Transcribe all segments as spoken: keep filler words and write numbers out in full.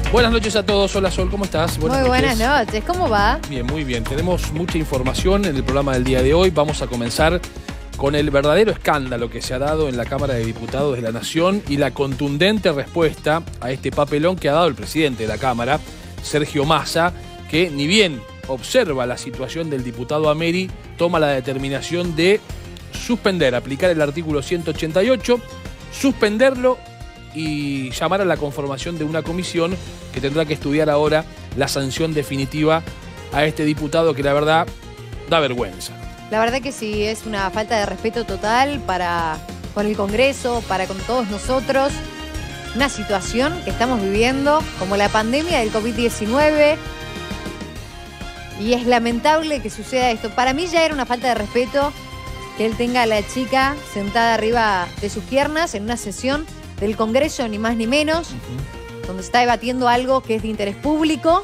Buenas noches a todos. Hola Sol, ¿cómo estás? Buenas muy noches. Buenas noches, ¿cómo va? Bien, muy bien. Tenemos mucha información en el programa del día de hoy. Vamos a comenzar con el verdadero escándalo que se ha dado en la Cámara de Diputados de la Nación y la contundente respuesta a este papelón que ha dado el presidente de la Cámara, Sergio Massa, que ni bien observa la situación del diputado Ameri, toma la determinación de suspender, aplicar el artículo ciento ochenta y ocho, suspenderlo y llamar a la conformación de una comisión que tendrá que estudiar ahora la sanción definitiva a este diputado que la verdad da vergüenza. La verdad que sí, es una falta de respeto total para con el Congreso, para con todos nosotros. Una situación que estamos viviendo como la pandemia del COVID diecinueve. Y es lamentable que suceda esto. Para mí ya era una falta de respeto que él tenga a la chica sentada arriba de sus piernas en una sesión del Congreso, ni más ni menos, uh-huh. donde se está debatiendo algo que es de interés público.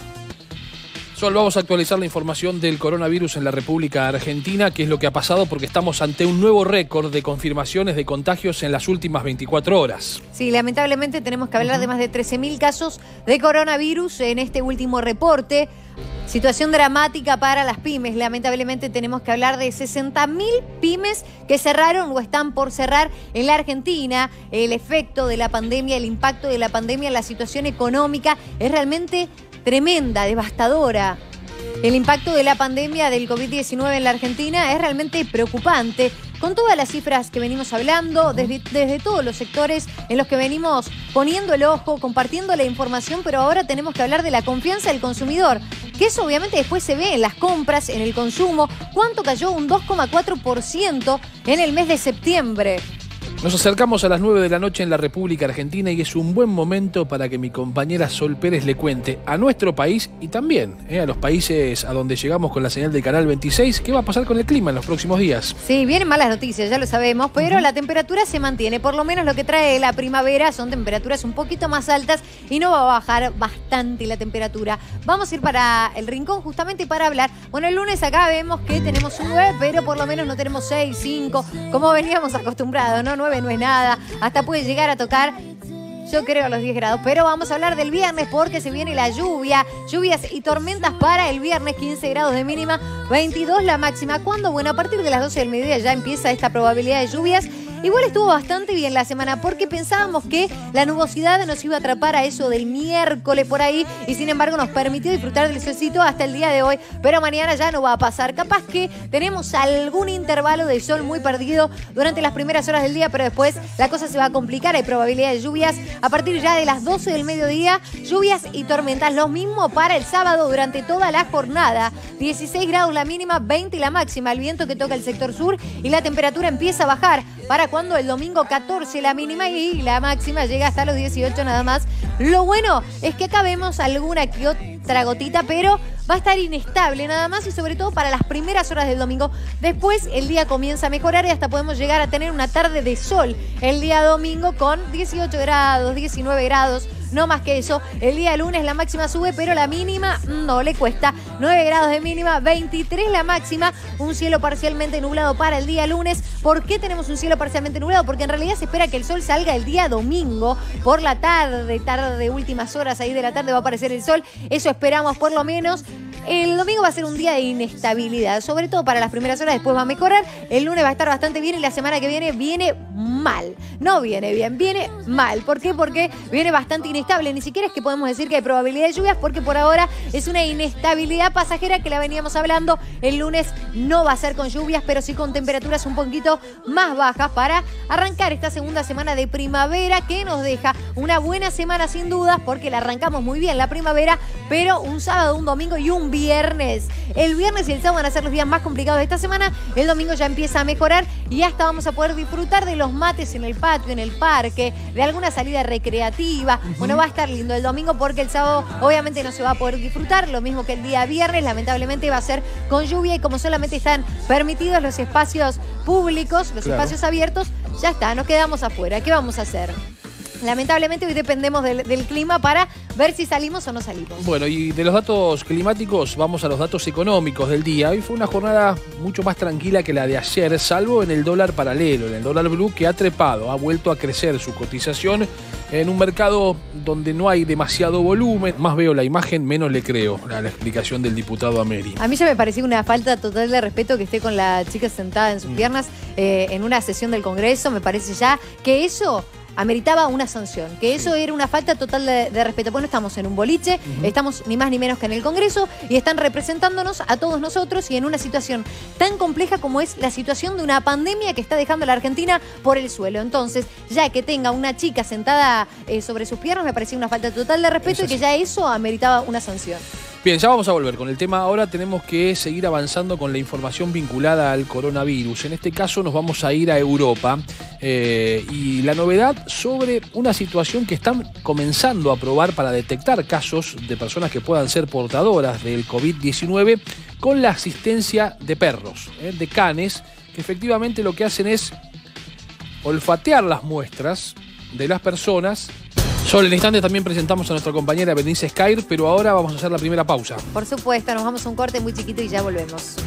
Sol, vamos a actualizar la información del coronavirus en la República Argentina, qué es lo que ha pasado, porque estamos ante un nuevo récord de confirmaciones de contagios en las últimas veinticuatro horas. Sí, lamentablemente tenemos que hablar uh-huh. de más de trece mil casos de coronavirus en este último reporte. Situación dramática para las pymes. Lamentablemente tenemos que hablar de sesenta mil pymes que cerraron o están por cerrar en la Argentina. El efecto de la pandemia, el impacto de la pandemia en la situación económica es realmente tremenda, devastadora. El impacto de la pandemia del COVID diecinueve en la Argentina es realmente preocupante. Con todas las cifras que venimos hablando, desde, desde todos los sectores en los que venimos poniendo el ojo, compartiendo la información, pero ahora tenemos que hablar de la confianza del consumidor, que eso obviamente después se ve en las compras, en el consumo. ¿Cuánto cayó? Un dos coma cuatro por ciento en el mes de septiembre. Nos acercamos a las nueve de la noche en la República Argentina y es un buen momento para que mi compañera Sol Pérez le cuente a nuestro país y también eh, a los países a donde llegamos con la señal del Canal veintiséis qué va a pasar con el clima en los próximos días. Sí, vienen malas noticias, ya lo sabemos, pero uh-huh. la temperatura se mantiene. Por lo menos lo que trae la primavera son temperaturas un poquito más altas y no va a bajar bastante la temperatura. Vamos a ir para el rincón justamente para hablar. Bueno, el lunes acá vemos que tenemos un nueve, pero por lo menos no tenemos seis, cinco, como veníamos acostumbrados, ¿no? nueve no es nada, hasta puede llegar a tocar, yo creo, los diez grados. Pero vamos a hablar del viernes porque se viene la lluvia, lluvias y tormentas para el viernes, quince grados de mínima, veintidós la máxima. ¿Cuándo? Bueno, a partir de las doce del mediodía ya empieza esta probabilidad de lluvias. Igual estuvo bastante bien la semana porque pensábamos que la nubosidad nos iba a atrapar a eso del miércoles por ahí y sin embargo nos permitió disfrutar del solcito hasta el día de hoy, pero mañana ya no va a pasar. Capaz que tenemos algún intervalo de sol muy perdido durante las primeras horas del día, pero después la cosa se va a complicar. Hay probabilidad de lluvias a partir ya de las doce del mediodía, lluvias y tormentas. Lo mismo para el sábado durante toda la jornada. dieciséis grados la mínima, veinte la máxima. El viento que toca el sector sur y la temperatura empieza a bajar. Para cuando el domingo catorce la mínima y la máxima llega hasta los dieciocho nada más. Lo bueno es que acá vemos alguna que otra gotita, pero va a estar inestable nada más y sobre todo para las primeras horas del domingo. Después el día comienza a mejorar y hasta podemos llegar a tener una tarde de sol el día domingo con dieciocho grados, diecinueve grados. No más que eso. El día lunes la máxima sube, pero la mínima no le cuesta. nueve grados de mínima, veintitrés la máxima. Un cielo parcialmente nublado para el día lunes. ¿Por qué tenemos un cielo parcialmente nublado? Porque en realidad se espera que el sol salga el día domingo por la tarde, tarde, últimas horas ahí de la tarde va a aparecer el sol. Eso esperamos por lo menos. El domingo va a ser un día de inestabilidad, sobre todo para las primeras horas, después va a mejorar. El lunes va a estar bastante bien y la semana que viene viene mal. No viene bien, viene mal. ¿Por qué? Porque viene bastante inestable. Ni siquiera es que podemos decir que hay probabilidad de lluvias porque por ahora es una inestabilidad pasajera que la veníamos hablando. El lunes no va a ser con lluvias, pero sí con temperaturas un poquito más bajas para arrancar esta segunda semana de primavera que nos deja una buena semana sin dudas porque la arrancamos muy bien la primavera, pero un sábado, un domingo y un viernes. El viernes y el sábado van a ser los días más complicados de esta semana. El domingo ya empieza a mejorar y hasta vamos a poder disfrutar de los mates en el patio, en el parque, de alguna salida recreativa. Uh-huh. Bueno, va a estar lindo el domingo porque el sábado obviamente no se va a poder disfrutar, lo mismo que el día viernes, lamentablemente va a ser con lluvia y como solamente están permitidos los espacios públicos, los claro. espacios abiertos, ya está, nos quedamos afuera. ¿Qué vamos a hacer? Lamentablemente hoy dependemos del, del clima para ver si salimos o no salimos. Bueno, y de los datos climáticos vamos a los datos económicos del día. Hoy fue una jornada mucho más tranquila que la de ayer, salvo en el dólar paralelo, en el dólar blue, que ha trepado, ha vuelto a crecer su cotización en un mercado donde no hay demasiado volumen. Más veo la imagen, menos le creo a la explicación del diputado Ameri. A mí ya me pareció una falta total de respeto que esté con la chica sentada en sus mm. piernas eh, en una sesión del Congreso. Me parece ya que eso ameritaba una sanción, que eso sí. era una falta total de, de respeto. Bueno, estamos en un boliche, uh-huh. estamos ni más ni menos que en el Congreso y están representándonos a todos nosotros y en una situación tan compleja como es la situación de una pandemia que está dejando a la Argentina por el suelo. Entonces, ya que tenga una chica sentada eh, sobre sus piernas, me parecía una falta total de respeto y que ya eso ameritaba una sanción. Bien, ya vamos a volver con el tema. Ahora tenemos que seguir avanzando con la información vinculada al coronavirus. En este caso nos vamos a ir a Europa eh, y la novedad sobre una situación que están comenzando a probar para detectar casos de personas que puedan ser portadoras del COVID diecinueve con la asistencia de perros, eh, de canes, que efectivamente lo que hacen es olfatear las muestras de las personas. Sobre el instante también presentamos a nuestra compañera Berenice Scair, pero ahora vamos a hacer la primera pausa. Por supuesto, nos vamos a un corte muy chiquito y ya volvemos.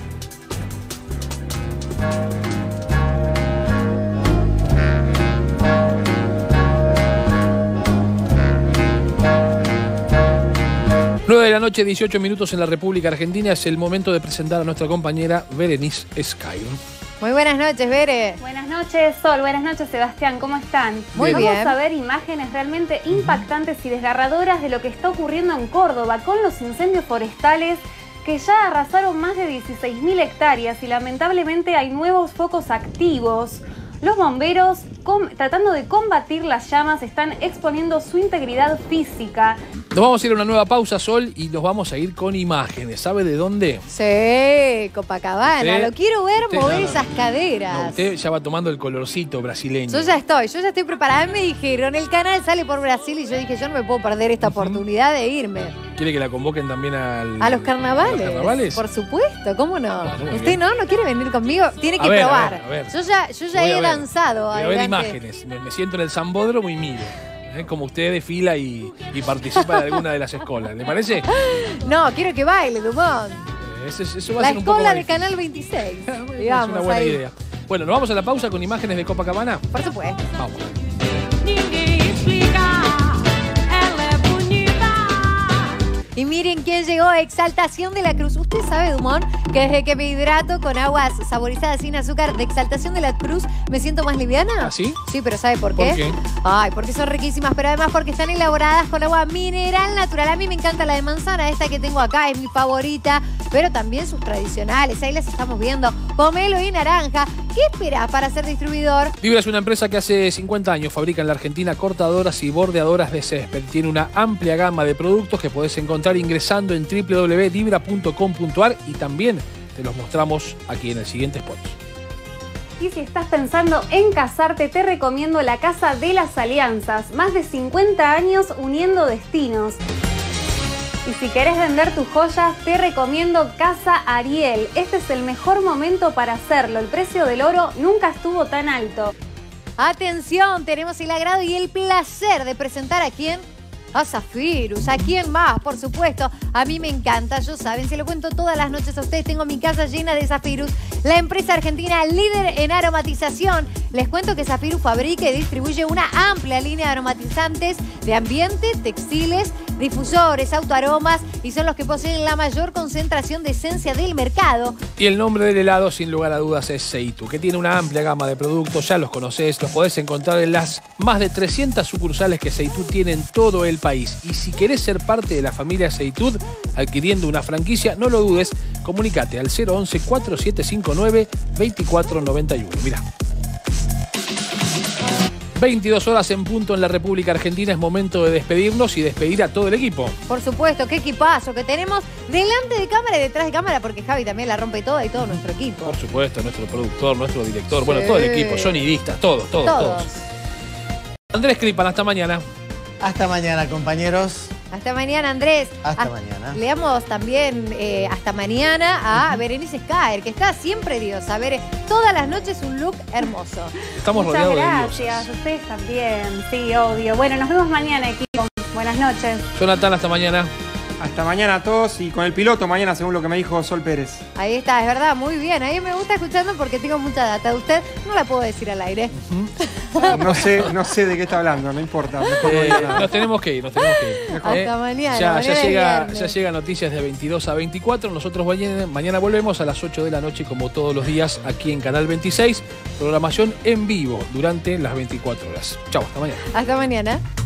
nueve de la noche, dieciocho minutos en la República Argentina. Es el momento de presentar a nuestra compañera Berenice Scair. Muy buenas noches, Bere. Buenas noches, Sol. Buenas noches, Sebastián. ¿Cómo están? Muy Vamos bien. a ver imágenes realmente impactantes y desgarradoras de lo que está ocurriendo en Córdoba con los incendios forestales que ya arrasaron más de dieciséis mil hectáreas y lamentablemente hay nuevos focos activos. Los bomberos, tratando de combatir las llamas, están exponiendo su integridad física. Nos vamos a ir a una nueva pausa, Sol, y nos vamos a ir con imágenes. ¿Sabe de dónde? Sí, Copacabana. Usted, Lo quiero ver usted, mover no, no, esas caderas. No, usted ya va tomando el colorcito brasileño. Yo ya estoy, yo ya estoy preparada. Me dijeron, el canal sale por Brasil y yo dije, yo no me puedo perder esta oportunidad de irme. ¿Quiere que la convoquen también al, a los carnavales? ¿A los carnavales? Por supuesto, ¿cómo no? Bueno, ¿Usted no? ¿No quiere venir conmigo? Tiene que a ver, probar. A ver, a ver. Yo ya, yo ya he lanzado. Voy a ver imágenes. Me, me siento en el Sambódromo y miro. ¿Eh? Como usted desfila y, y participa de alguna de las escuelas. ¿Le parece? No, quiero que baile, Dumont. Eh, eso, eso va la a ser un poco escuela de difícil. Canal veintiséis. Es una buena ahí. idea. Bueno, ¿nos vamos a la pausa con imágenes de Copacabana? Por supuesto. Vamos. Y miren quién llegó, Exaltación de la Cruz. Usted sabe, Dumont, que desde que me hidrato con aguas saborizadas sin azúcar de Exaltación de la Cruz me siento más liviana. ¿Ah, sí? Sí, pero ¿sabe por qué? ¿Por qué? Ay, porque son riquísimas, pero además porque están elaboradas con agua mineral natural. A mí me encanta la de manzana, esta que tengo acá es mi favorita, pero también sus tradicionales. Ahí las estamos viendo, pomelo y naranja. ¿Qué esperás para ser distribuidor? Vibra es una empresa que hace cincuenta años fabrica en la Argentina cortadoras y bordeadoras de césped. Tiene una amplia gama de productos que podés encontrar ingresando en doble u doble u doble u punto vibra punto com punto a r y también te los mostramos aquí en el siguiente spot. Y si estás pensando en casarte, te recomiendo la Casa de las Alianzas. Más de cincuenta años uniendo destinos. Y si querés vender tus joyas, te recomiendo Casa Ariel. Este es el mejor momento para hacerlo. El precio del oro nunca estuvo tan alto. Atención, tenemos el agrado y el placer de presentar a quién. A Zafirus, ¿a quién más? Por supuesto, a mí me encanta, yo saben, se lo cuento todas las noches a ustedes, tengo mi casa llena de Zafirus, la empresa argentina líder en aromatización. Les cuento que Zafirus fabrica y distribuye una amplia línea de aromatizantes de ambiente, textiles, difusores, autoaromas y son los que poseen la mayor concentración de esencia del mercado. Y el nombre del helado, sin lugar a dudas, es Seitu, que tiene una amplia gama de productos, ya los conocés, los podés encontrar en las más de trescientas sucursales que Seitu tiene en todo el país. Y si querés ser parte de la familia Seitud adquiriendo una franquicia, no lo dudes, comunicate al cero once, cuatro siete cinco nueve, veinticuatro noventa y uno. Mirá. veintidós horas en punto en la República Argentina. Es momento de despedirnos y despedir a todo el equipo. Por supuesto, qué equipazo que tenemos delante de cámara y detrás de cámara, porque Javi también la rompe toda y todo nuestro equipo. Por supuesto, nuestro productor, nuestro director, sí. Bueno, todo el equipo, sonidistas, todos, todos, todos. todos. Andrés Cripan, hasta mañana. Hasta mañana, compañeros. Hasta mañana, Andrés. Hasta hasta, mañana. Le damos también eh, hasta mañana a uh-huh. Berenice Scair, que está siempre diosa. A ver, todas las noches un look hermoso. Estamos Muchas rodeados gracias, de diosas. Ustedes también, sí, obvio. Bueno, nos vemos mañana, equipo. Buenas noches. Jonathan, hasta mañana. Hasta mañana a todos y con el piloto mañana, según lo que me dijo Sol Pérez. Ahí está, es verdad, muy bien. Ahí me gusta escuchando porque tengo mucha data. Usted no la puedo decir al aire. No sé, no sé de qué está hablando, no importa. Mejor no Eh, diga nada. nos tenemos que ir, nos tenemos que ir. Hasta Eh, mañana, Ya, mañana ya, es llega, viernes. ya llega noticias de veintidós a veinticuatro. Nosotros mañana, mañana volvemos a las ocho de la noche, como todos los días, aquí en Canal veintiséis. Programación en vivo durante las veinticuatro horas. Chau, hasta mañana. Hasta mañana.